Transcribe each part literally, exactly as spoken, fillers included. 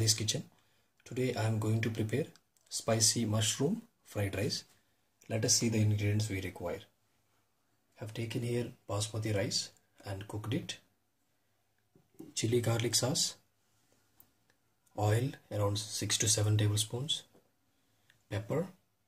Adi's kitchen. Today I am going to prepare spicy mushroom fried rice. Let us see the ingredients we require. I have taken here Basmati rice and cooked it. Chili garlic sauce, oil around six to seven tablespoons, pepper,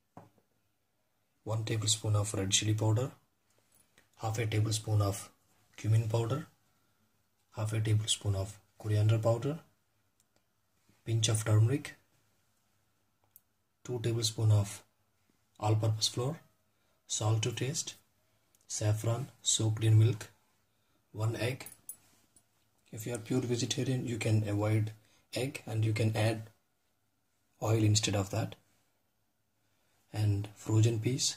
one tablespoon of red chili powder, half a tablespoon of cumin powder, half a tablespoon of coriander powder, pinch of turmeric, two tablespoons of all-purpose flour, salt to taste, saffron soaked in milk, one egg. If you are pure vegetarian, you can avoid egg and you can add oil instead of that, and frozen peas,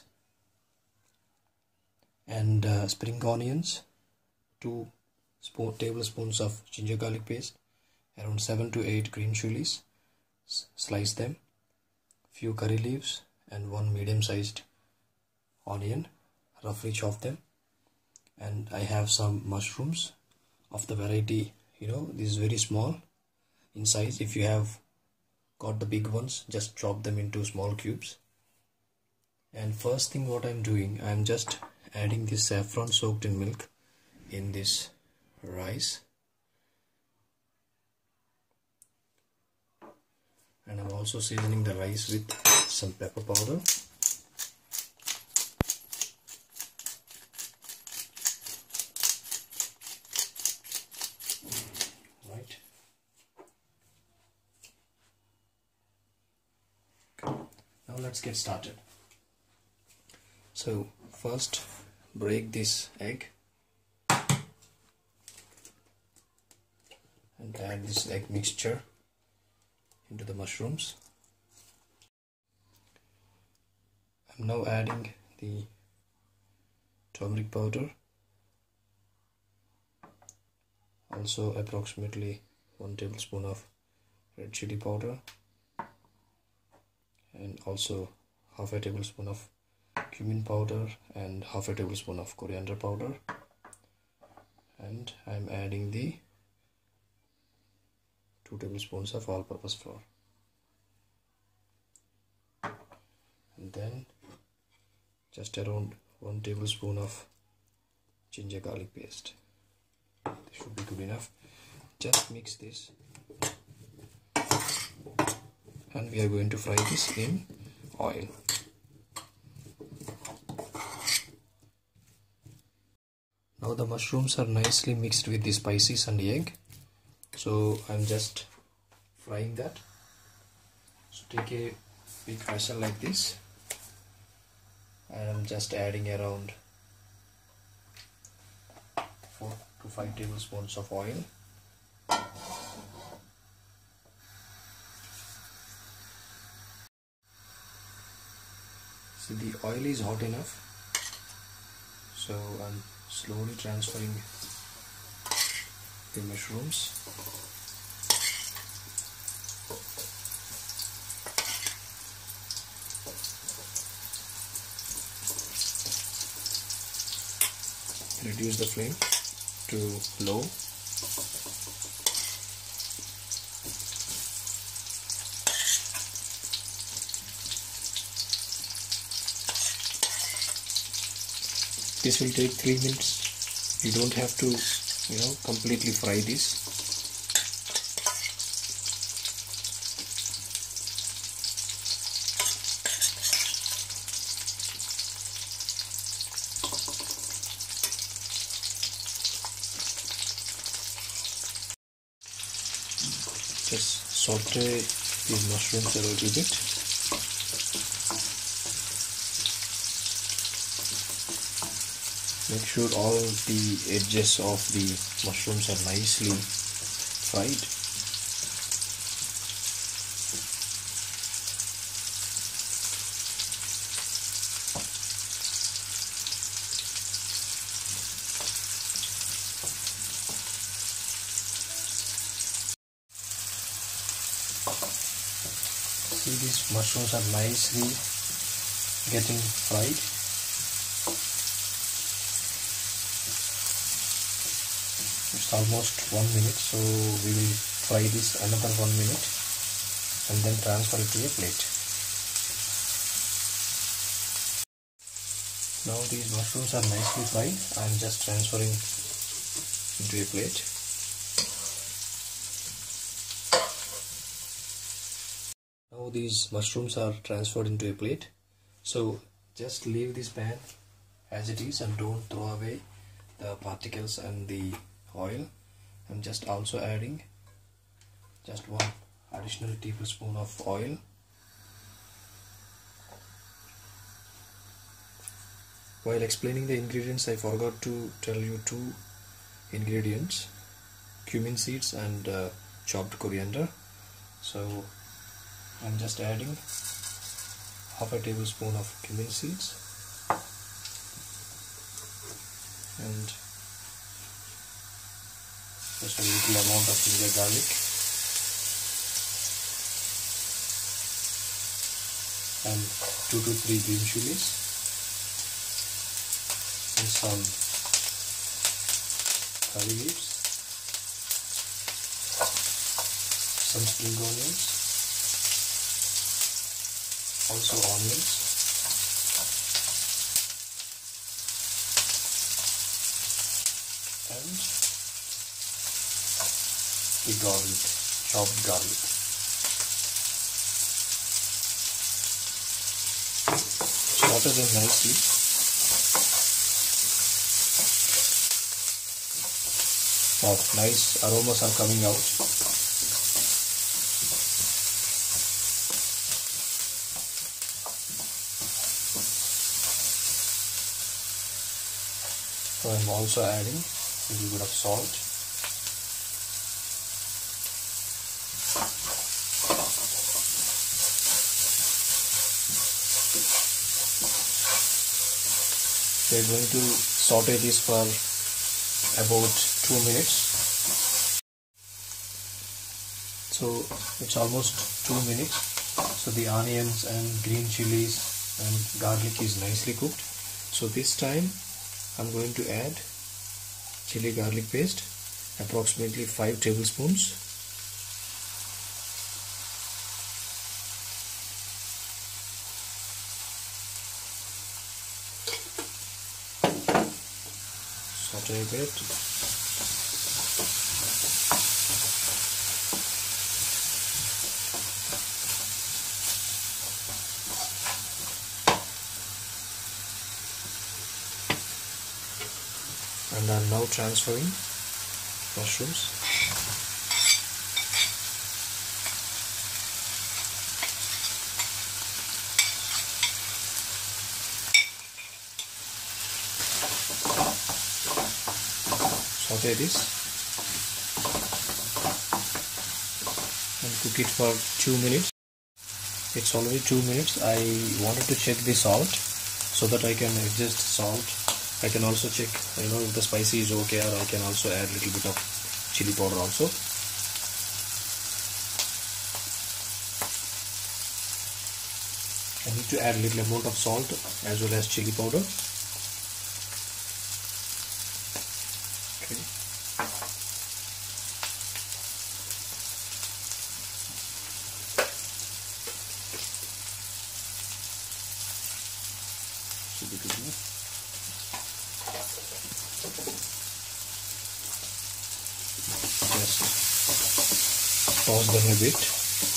and uh, spring onions, two spoon, tablespoons of ginger garlic paste, around seven to eight green chilies, slice them, few curry leaves and one medium sized onion, roughly chop them, and I have some mushrooms of the variety, you know, this is very small in size. If you have got the big ones, just chop them into small cubes. And first thing what I'm doing, I'm just adding this saffron soaked in milk in this rice, and I'm also seasoning the rice with some pepper powder. Right. Okay. Now let's get started. So first break this egg and add this egg mixture into the mushrooms. I'm now adding the turmeric powder, also approximately one tablespoon of red chili powder, and also half a tablespoon of cumin powder and half a tablespoon of coriander powder, and I'm adding the two tablespoons of all-purpose flour, and then just around one tablespoon of ginger garlic paste. This should be good enough. Just mix this, and we are going to fry this in oil. Now the mushrooms are nicely mixed with the spices and the egg, so I'm just frying that. So take a big vessel like this, and I'm just adding around four to five tablespoons of oil. See, the oil is hot enough, so I'm slowly transferring the mushrooms. Reduce the flame to low. This will take three minutes. You don't have to, you know, completely fry this. Just saute these mushrooms a little bit. Make sure all the edges of the mushrooms are nicely fried. See, these mushrooms are nicely getting fried. It's almost one minute, so we will fry this another one minute. and then transfer it to a plate. Now these mushrooms are nicely fried. I am just transferring into a plate. Now these mushrooms are transferred into a plate. So just leave this pan as it is and don't throw away the particles and the oil. I'm just also adding just one additional tablespoon of oil. While explaining the ingredients, I forgot to tell you two ingredients: cumin seeds and uh, chopped coriander. So I'm just adding half a tablespoon of cumin seeds and just a little amount of ginger garlic and two to three green chilies and some curry leaves, some spring onions, also onions, and the garlic, chopped garlic. Sauté them nicely. Wow, nice aromas are coming out. So I'm also adding a little bit of salt. We're going to saute this for about two minutes. So it's almost two minutes. So the onions and green chilies and garlic is nicely cooked. So this time I'm going to add chili garlic paste, approximately five tablespoons. Saute a bit. And I'm now transferring mushrooms. Saute this and cook it for two minutes. It's already two minutes. I wanted to check the salt so that I can adjust salt. I can also check, you know, if the spicy is okay, or I can also add a little bit of chili powder also. I need to add a little amount of salt as well as chili powder. Okay. Should be good enough. Just toss them a bit.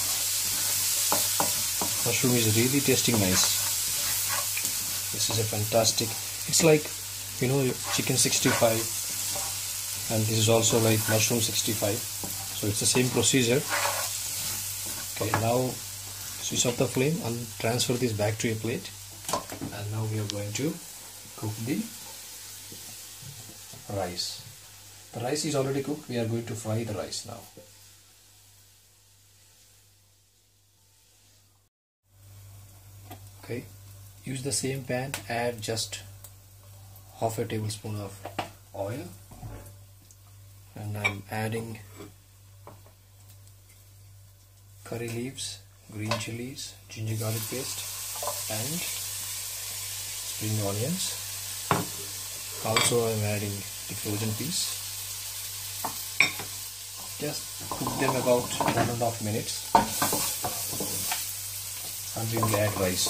Mushroom is really tasting nice. This is a fantastic, it's like, you know, chicken sixty-five, and this is also like mushroom sixty-five, so it's the same procedure. Okay, now switch off the flame and transfer this back to a plate, and now we are going to cook the rice. The rice is already cooked. We are going to fry the rice now. Okay, use the same pan, add just half a tablespoon of oil, and I'm adding curry leaves, green chilies, ginger garlic paste and spring onions. Also I'm adding the frozen peas. Just cook them about one and a half minutes. and we will add rice.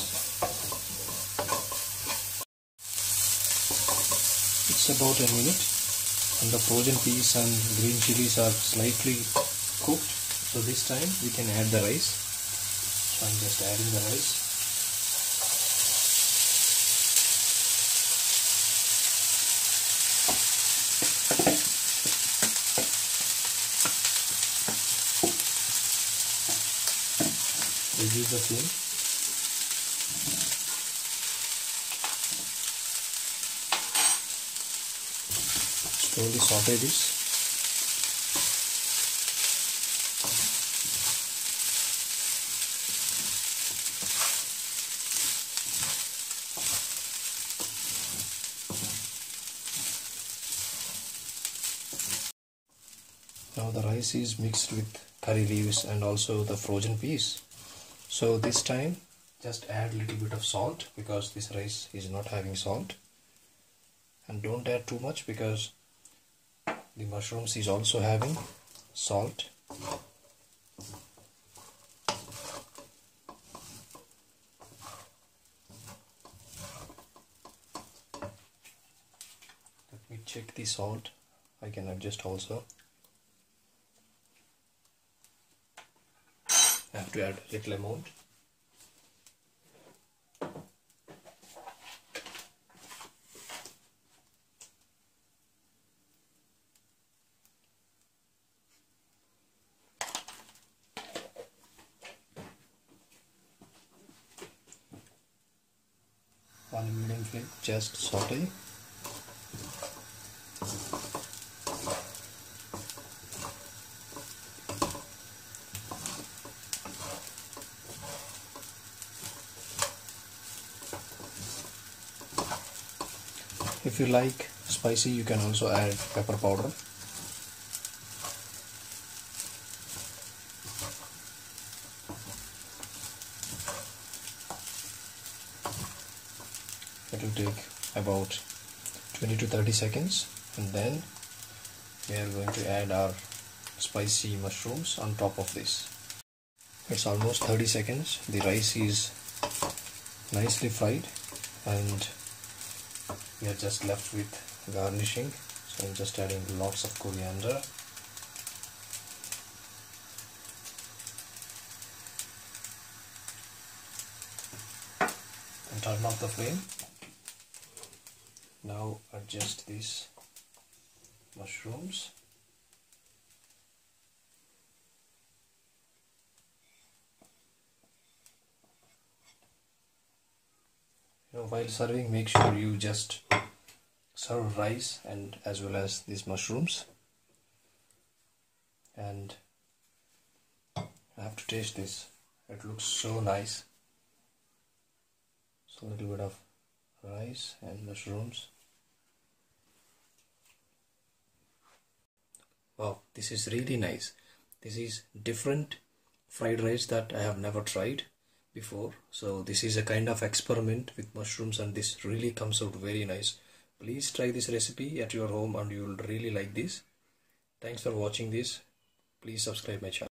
It's about a minute and the frozen peas and green chilies are slightly cooked. So this time we can add the rice. So I'm just adding the rice. Reduce the flame. Slowly saute this. Now the rice is mixed with curry leaves and also the frozen peas. So this time just add a little bit of salt because this rice is not having salt, and don't add too much because the mushrooms is also having salt. Let me check the salt. I can adjust also. I have to add a little amount. On a medium flame, just saute. If you like spicy, you can also add pepper powder. It will take about twenty to thirty seconds, and then we are going to add our spicy mushrooms on top of this. It's almost thirty seconds. The rice is nicely fried and we are just left with garnishing. So I'm just adding lots of coriander. And turn off the flame. Now adjust these mushrooms. You know, while serving, make sure you just serve rice and as well as these mushrooms. And I have to taste this. It looks so nice. So a little bit of rice and mushrooms. Wow, this is really nice. This is different fried rice that I have never tried before. So this is a kind of experiment with mushrooms and this really comes out very nice. Please try this recipe at your home and you will really like this. Thanks for watching this. Please subscribe my channel.